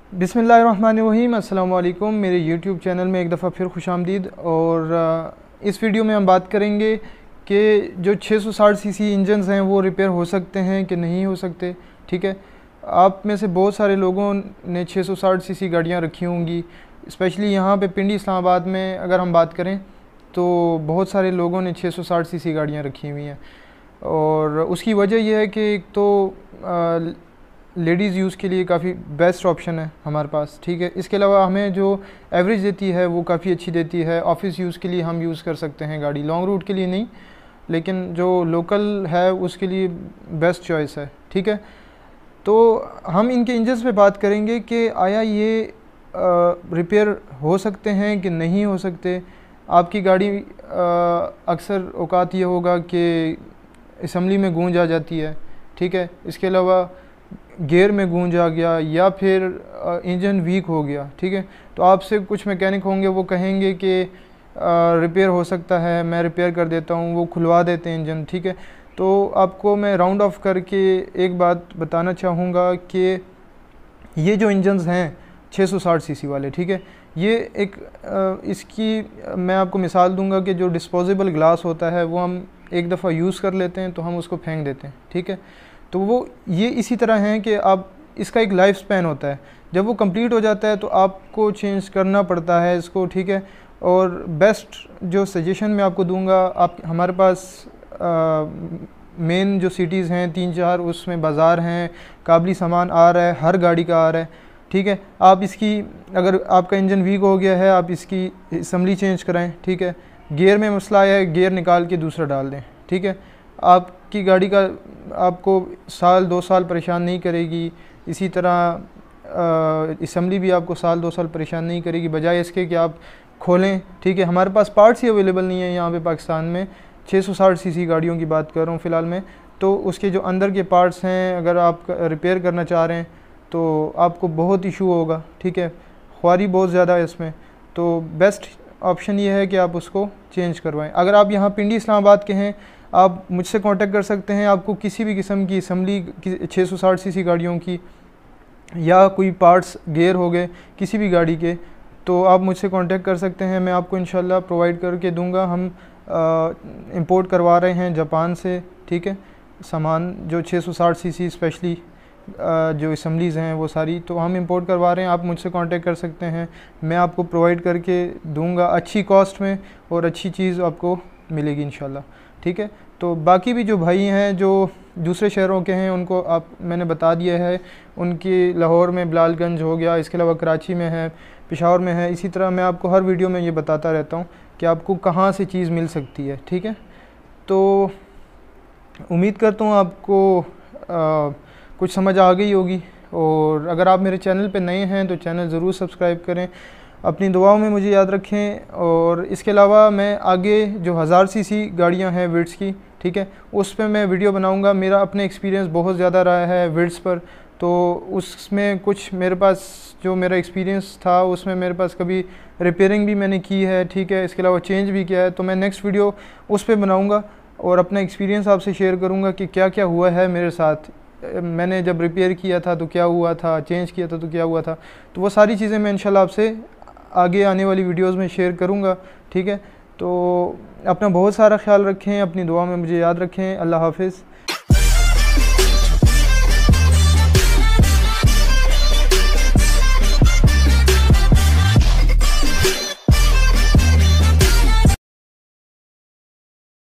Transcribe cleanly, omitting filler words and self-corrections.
बिस्मिल्लाहिर्रहमानिर्रहीम, अस्सलाम वालेकुम। मेरे यूट्यूब चैनल में एक दफ़ा फिर खुशामदीद। और इस वीडियो में हम बात करेंगे कि जो 660 सीसी इंजन्स हैं वो रिपेयर हो सकते हैं कि नहीं हो सकते। ठीक है, आप में से बहुत सारे लोगों ने 660 सीसी गाड़ियाँ रखी होंगी, स्पेशली यहाँ पे पिंडी इस्लामाबाद में अगर हम बात करें तो बहुत सारे लोगों ने 660 सीसी गाड़ियाँ रखी हुई हैं। और उसकी वजह यह है कि एक तो लेडीज़ यूज़ के लिए काफ़ी बेस्ट ऑप्शन है हमारे पास। ठीक है, इसके अलावा हमें जो एवरेज देती है वो काफ़ी अच्छी देती है। ऑफिस यूज़ के लिए हम यूज़ कर सकते हैं गाड़ी, लॉन्ग रूट के लिए नहीं, लेकिन जो लोकल है उसके लिए बेस्ट चॉइस है। ठीक है, तो हम इनके इंजन्स पे बात करेंगे कि आया ये रिपेयर हो सकते हैं कि नहीं हो सकते। आपकी गाड़ी अक्सर औकात ये होगा कि असम्बली में गूंज आ जाती है। ठीक है, इसके अलावा गियर में गूंज आ गया या फिर इंजन वीक हो गया। ठीक है, तो आपसे कुछ मैकेनिक होंगे वो कहेंगे कि रिपेयर हो सकता है, मैं रिपेयर कर देता हूँ, वो खुलवा देते हैं इंजन। ठीक है, तो आपको मैं राउंड ऑफ करके एक बात बताना चाहूँगा कि ये जो इंजन्स हैं 660 सीसी वाले, ठीक है, ये एक इसकी मैं आपको मिसाल दूंगा कि जो डिस्पोजेबल ग्लास होता है वो हम एक दफ़ा यूज़ कर लेते हैं तो हम उसको फेंक देते हैं। ठीक है, तो वो ये इसी तरह हैं कि आप इसका एक लाइफ स्पैन होता है, जब वो कंप्लीट हो जाता है तो आपको चेंज करना पड़ता है इसको। ठीक है, और बेस्ट जो सजेशन मैं आपको दूंगा, आप हमारे पास मेन जो सिटीज़ हैं 3-4 उसमें बाज़ार हैं, काबली सामान आ रहा है, हर गाड़ी का आ रहा है। ठीक है, आप इसकी अगर आपका इंजन वीक हो गया है आप इसकी असम्बली चेंज कराएं। ठीक है, गियर में मसला आया है, गियर निकाल के दूसरा डाल दें। ठीक है, आपकी गाड़ी का आपको साल 2 साल परेशान नहीं करेगी। इसी तरह असम्बली भी आपको साल 2 साल परेशान नहीं करेगी, बजाय इसके कि आप खोलें। ठीक है, हमारे पास पार्ट्स ही अवेलेबल नहीं है यहाँ पे पाकिस्तान में। 660 सीसी गाड़ियों की बात कर रहा हूँ फ़िलहाल में, तो उसके जो अंदर के पार्ट्स हैं अगर आप रिपेयर करना चाह रहे हैं तो आपको बहुत इशू होगा। ठीक है, ख्वारी बहुत ज़्यादा है इसमें, तो बेस्ट ऑप्शन ये है कि आप उसको चेंज करवाएं। अगर आप यहाँ पिंडी इस्लामाबाद के हैं आप मुझसे कांटेक्ट कर सकते हैं। आपको किसी भी किस्म की असम्बली 660 सीसी गाड़ियों की या कोई पार्ट्स गियर हो गए किसी भी गाड़ी के, तो आप मुझसे कांटेक्ट कर सकते हैं, मैं आपको इंशाल्लाह प्रोवाइड करके दूंगा। हम इंपोर्ट करवा रहे हैं जापान से। ठीक है, सामान जो 660 सीसी स्पेशली जो असम्बलीज़ हैं वो सारी तो हम इंपोर्ट करवा रहे हैं। आप मुझसे कांटेक्ट कर सकते हैं, मैं आपको प्रोवाइड करके दूंगा अच्छी कॉस्ट में और अच्छी चीज़ आपको मिलेगी इंशाल्लाह। ठीक है, तो बाकी भी जो भाई हैं जो दूसरे शहरों के हैं उनको मैंने बता दिया है। उनकी लाहौर में बिलालगंज हो गया, इसके अलावा कराची में है, पेशावर में है। इसी तरह मैं आपको हर वीडियो में ये बताता रहता हूँ कि आपको कहाँ से चीज़ मिल सकती है। ठीक है, तो उम्मीद करता हूँ आपको कुछ समझ आ गई होगी। और अगर आप मेरे चैनल पे नए हैं तो चैनल ज़रूर सब्सक्राइब करें, अपनी दुआओं में मुझे याद रखें। और इसके अलावा मैं आगे जो 1000 सीसी गाड़ियां हैं विट्ज़ की, ठीक है, उस पर मैं वीडियो बनाऊंगा। मेरा अपने एक्सपीरियंस बहुत ज़्यादा रहा है विट्ज़ पर, तो उसमें कुछ मेरे पास जो मेरा एक्सपीरियंस था उसमें मेरे पास कभी रिपेयरिंग भी मैंने की है। ठीक है, इसके अलावा चेंज भी किया है, तो मैं नेक्स्ट वीडियो उस पर बनाऊँगा और अपना एक्सपीरियंस आपसे शेयर करूँगा कि क्या क्या हुआ है मेरे साथ। मैंने जब रिपेयर किया था तो क्या हुआ था, चेंज किया था तो क्या हुआ था, तो वो सारी चीज़ें मैं इंशाल्लाह आपसे आगे आने वाली वीडियोस में शेयर करूंगा। ठीक है, तो अपना बहुत सारा ख्याल रखें, अपनी दुआ में मुझे याद रखें। अल्लाह हाफिज़।